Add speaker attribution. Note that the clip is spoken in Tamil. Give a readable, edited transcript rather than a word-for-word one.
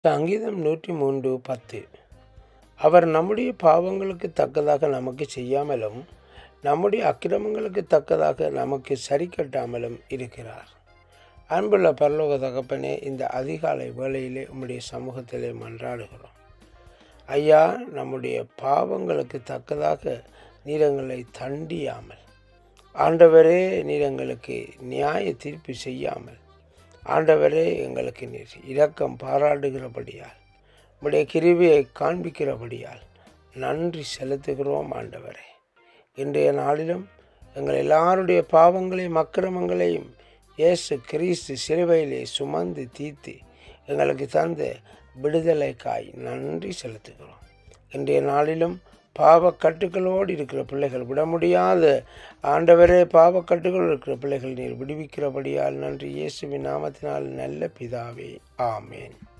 Speaker 1: சங்கீதம் 103:10. அவர் நம்முடைய பாவங்களுக்கு தக்கதாக நமக்கு செய்யாமலும் நம்முடைய அக்கிரமங்களுக்கு தக்கதாக நமக்கு சரி கட்டாமலும் இருக்கிறார். அன்புள்ள பரலோக தகப்பனே, இந்த அதிகாலை வேளையிலே உம்முடைய சமூகத்திலே மன்றாடுகிறோம். ஐயா, நம்முடைய பாவங்களுக்கு தக்கதாக நீர் எங்களை தண்டியாமல், ஆண்டவரே நீர் எங்களுக்கு நியாய தீர்ப்பு செய்யாமல், ஆண்டவரே எங்களுக்கு நீர் இரக்கம் பாராட்டுகிறபடியால், உம்முடைய கிருபையை காண்பிக்கிறபடியால் நன்றி செலுத்துகிறோம். ஆண்டவரே, இன்றைய நாளிலும் எங்கள் எல்லாருடைய பாவங்களையும் அக்கிரமங்களையும் இயேசு கிறிஸ்து சிலுவையிலே சுமந்து தீர்த்து எங்களுக்கு தந்த விடுதலைக்காய் நன்றி செலுத்துகிறோம். இன்றைய நாளிலும் பாவக்கட்டுகளோடு இருக்கிற பிள்ளைகள், விட முடியாத ஆண்டவரே பாவக்கட்டுகள் இருக்கிற பிள்ளைகள் நீர் விடுவிக்கிறபடியால் நன்றி. இயேசுவின் நாமத்தினால் நல்ல பிதாவே, ஆமேன்.